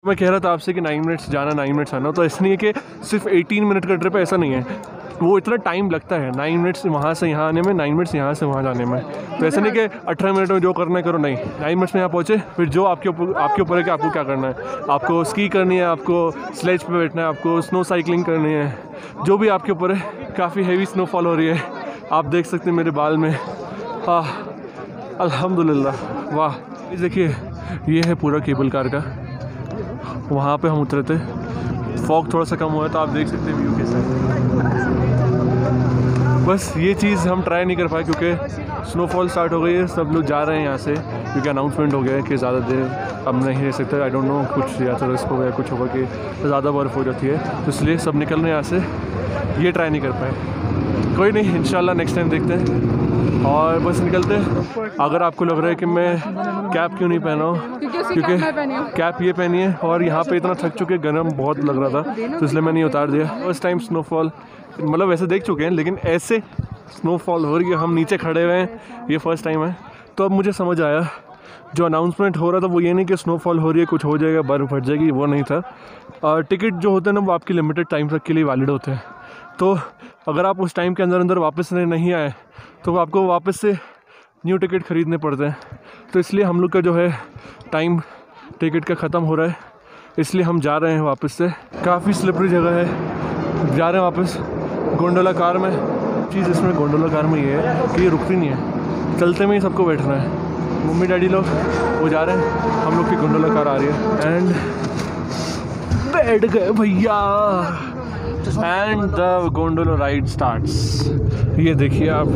मैं कह रहा था आपसे कि 9 मिनट्स जाना 9 मिनट्स आना, तो ऐसा नहीं है कि सिर्फ 18 मिनट का ट्रिप है, ऐसा नहीं है। वो इतना टाइम लगता है 9 मिनट्स वहाँ से यहाँ आने में, 9 मिनट्स यहाँ से वहाँ जाने में। तो ऐसा नहीं कि 18 मिनट में जो करना है करो, नहीं, 9 मिनट्स में यहाँ पहुँचे। फिर जो आपके ऊपर है कि आपको क्या करना है। आपको स्की करनी है, आपको स्लेज पे बैठना है, आपको स्नो साइकिलिंग करनी है, जो भी आपके ऊपर है। काफ़ी हैवी स्नोफॉल हो रही है, आप देख सकते हैं मेरे बाल में। अल्हम्दुलिल्लाह, वाह। देखिए ये है पूरा केबल कार का, वहाँ पे हम उतरे थे। फॉग थोड़ा सा कम हुआ है तो आप देख सकते हैं व्यू कैसा है। बस ये चीज़ हम ट्राई नहीं कर पाए क्योंकि स्नोफॉल स्टार्ट हो गई है, सब लोग जा रहे हैं यहाँ से क्योंकि अनाउंसमेंट हो गया है कि ज़्यादा देर अब नहीं रह सकते। आई डोंट नो, कुछ या तो रिस्क हो गया, कुछ होगा कि ज़्यादा बर्फ़ हो जाती है, तो इसलिए सब निकल रहे हैं यहाँ से। ये ट्राई नहीं कर पाए, कोई नहीं, इंशाल्लाह नेक्स्ट टाइम देखते हैं। और बस निकलते हैं। अगर आपको लग रहा है कि मैं कैप क्यों नहीं पहना हूँ, क्योंकि कैप ये पहनी है और यहाँ पे इतना थक चुके, गर्म बहुत लग रहा था, तो इसलिए मैंने उतार दिया। फर्स्ट टाइम स्नोफॉल, मतलब वैसे देख चुके हैं लेकिन ऐसे स्नोफॉल हो रही है, हम नीचे खड़े हुए हैं, ये फर्स्ट टाइम है। तो अब मुझे समझ आया, जो अनाउंसमेंट हो रहा था वो ये नहीं कि स्नोफॉल हो रही है, कुछ हो जाएगा, बर्फ़ फट जाएगी, वो नहीं था। टिकट जो होते हैं ना वो आपकी लिमिटेड टाइम तक के लिए वैलिड होते हैं, तो अगर आप उस टाइम के अंदर वापस नहीं आए तो आपको वापस से न्यू टिकट ख़रीदने पड़ते हैं। तो इसलिए हम लोग का जो है टाइम टिकट का ख़त्म हो रहा है, इसलिए हम जा रहे हैं वापस से। काफ़ी स्लिपरी जगह है, जा रहे हैं वापस गोंडोला कार में। चीज़ इसमें गोंडोला कार में ये है कि ये रुकती नहीं है, चलते में ही सबको बैठना है। मम्मी डैडी लोग वो जा रहे हैं, हम लोग की गोंडोला कार आ रही है एंड बैठ गए भैया। And the gondola ride starts. ये देखिए आप,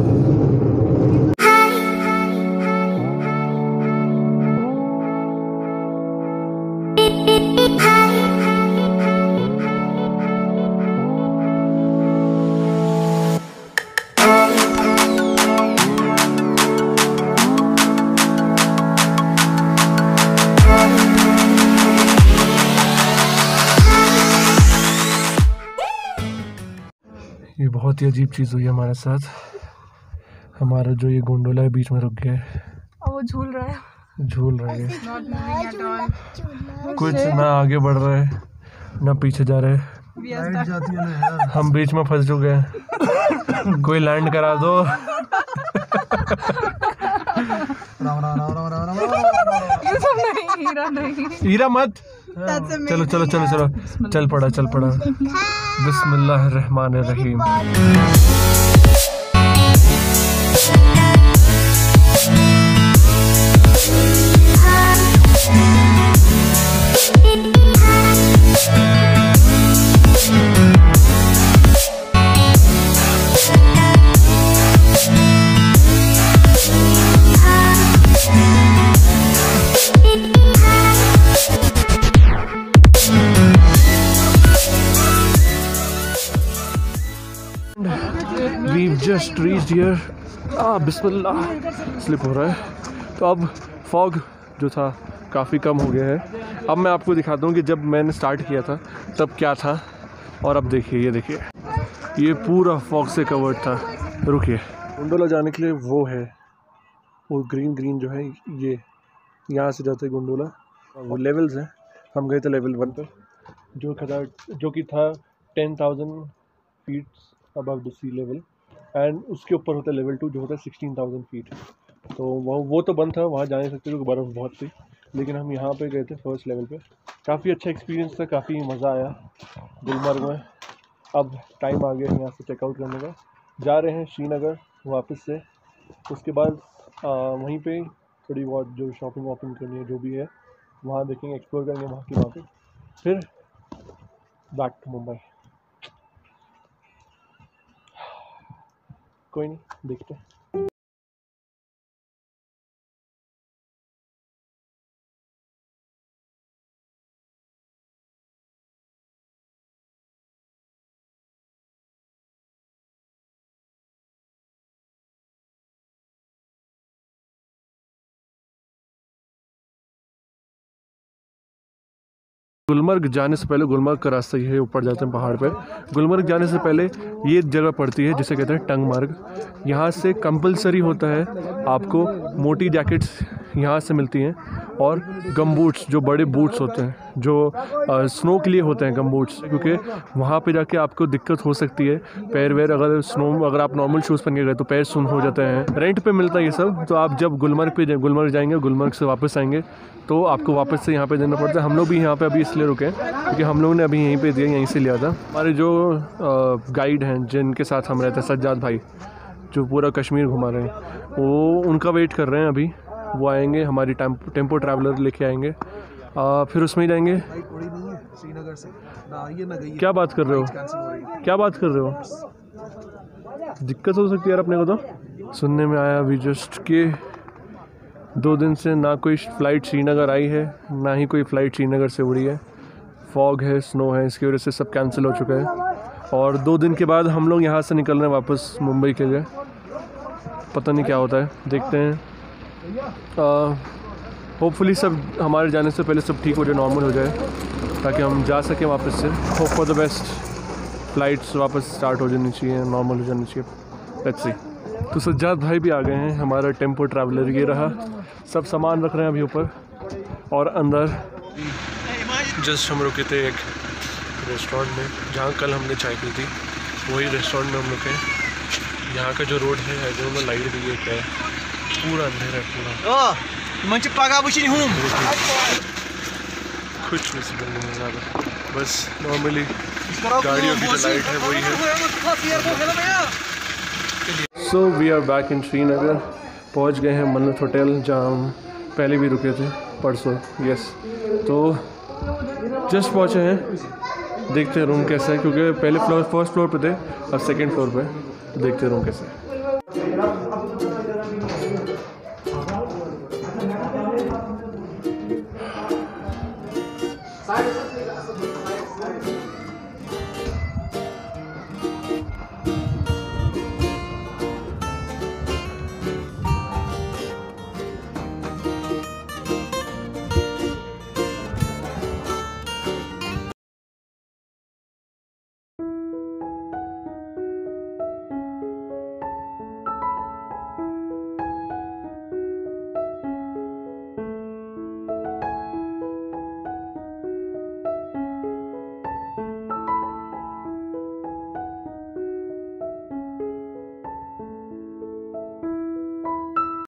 ये बहुत ही अजीब चीज़ हुई है हमारे साथ। हमारा जो ये गोंडोला है बीच में रुक गया है, वो झूल रहा है, कुछ ना आगे बढ़ रहा है ना पीछे जा रहे हैं, हम बीच में फंस चुके हैं। कोई लैंड करा दो। हीरा मत, चलो चलो चलो चलो, चल पड़ा चल पड़ा। बिस्मिल्लाहिर्रहमानिर्रहीम। We've just reached here. बिस्मिल्लाह, स्लिप हो रहा है। तो अब फॉग जो था काफ़ी कम हो गया है। अब मैं आपको दिखाता हूँ कि जब मैंने स्टार्ट किया था तब क्या था, और अब देखिए, ये देखिए, ये पूरा फॉग से कवर्ड था। रुकिए, गोंडोला जाने के लिए वो है, वो ग्रीन ग्रीन जो है, ये यहाँ से जाते गोंडोला। वो लेवल्स हैं, हम गए थे लेवल 1 पे, जो कि था 10,000 feet above the sea level, and उसके ऊपर होता है लेवल 2 जो होता है 16,000 फीट। तो वो तो बंद था, वहाँ जा नहीं सकते क्योंकि बर्फ़ बहुत थी, लेकिन हम यहाँ पे गए थे फर्स्ट लेवल पे। काफ़ी अच्छा एक्सपीरियंस था, काफ़ी मज़ा आया गुलमर्ग में। अब टाइम आ गया यहाँ से चेकआउट करने का, जा रहे हैं श्रीनगर वापस से। उसके बाद वहीं पे थोड़ी बहुत जो शॉपिंग वॉपिंग करनी है, जो भी है वहाँ देखेंगे, एक्सप्लोर करेंगे वहाँ की बातें, फिर बैक टू मुंबई। कोई नहीं, देखते हैं। गुलमर्ग जाने से पहले, गुलमर्ग का रास्ता ये है, ऊपर जाते हैं पहाड़ पे। गुलमर्ग जाने से पहले ये जगह पड़ती है जिसे कहते हैं टंगमर्ग। यहाँ से कंपलसरी होता है आपको मोटी जैकेट्स यहाँ से मिलती हैं और गम बूट्स, जो बड़े बूट्स होते हैं, जो स्नो के लिए होते हैं गम बूट्स, क्योंकि वहाँ पे जाके आपको दिक्कत हो सकती है। पैर अगर आप नॉर्मल शूज़ पहन के गए तो पैर सुन हो जाते हैं। रेंट पे मिलता है ये सब। तो आप जब गुलमर्ग जाएंगे, गुलमर्ग से वापस आएंगे तो आपको वापस से यहाँ पे देना पड़ता है। हम लोग भी यहाँ पे अभी इसलिए रुके हैं क्योंकि हम लोगों ने अभी यहीं पे दिया, यहीं से लिया था। हमारे जो गाइड हैं जिनके साथ हम रहते हैं, सज्जाद भाई, जो पूरा कश्मीर घुमा रहे हैं, वो उनका वेट कर रहे हैं अभी। वो आएंगे, हमारी टेम्पो ट्रैवलर लेके आएंगे, फिर उसमें ही जाएंगे। श्रीनगर से ना ये ना गई। क्या बात कर रहे हो? क्या बात कर रहे हो? दिक्कत हो सकती है यार अपने को। तो सुनने में आया अभी जस्ट कि 2 दिन से ना कोई फ़्लाइट श्रीनगर आई है, ना ही कोई फ़्लाइट श्रीनगर से उड़ी है। फॉग है, स्नो है, इसकी वजह से सब कैंसिल हो चुका है। और 2 दिन के बाद हम लोग यहाँ से निकल रहे हैं वापस मुंबई के लिए। पता नहीं क्या होता है, देखते हैं। होपफुली सब हमारे जाने से पहले सब ठीक हो जाए, नॉर्मल हो जाए, ताकि हम जा सकें वापस से। Hope for the best, flights वापस स्टार्ट हो जानी चाहिए, नॉर्मल हो जानी चाहिए। Let's see. तो सज्जाद भाई भी आ गए हैं, हमारा टेम्पो ट्रैवलर ये रहा। सब सामान रख रहे हैं अभी ऊपर और अंदर। जस्ट हम रुके थे एक रेस्टोरेंट में जहाँ कल हमने चाय पी थी, वही रेस्टोरेंट में हम रुके हैं। यहाँ का जो रोड है जो में लाइट भी है, क्या है, पूरा अंधेरा है पूरा। कुछ विजिबल नहीं है ज़्यादा, बस नॉर्मली गाड़ियों की जो लाइट है वही है। So we are back in Srinagar. पहुँच गए हैं मन्नत होटल, जहाँ हम पहले भी रुके थे परसों। यस, तो जस्ट पहुँचे हैं। देखते हैं रूम कैसा है, क्योंकि पहले फर्स्ट फ्लोर पे थे, अब सेकंड फ्लोर पे। देखते हैं रूम कैसा है।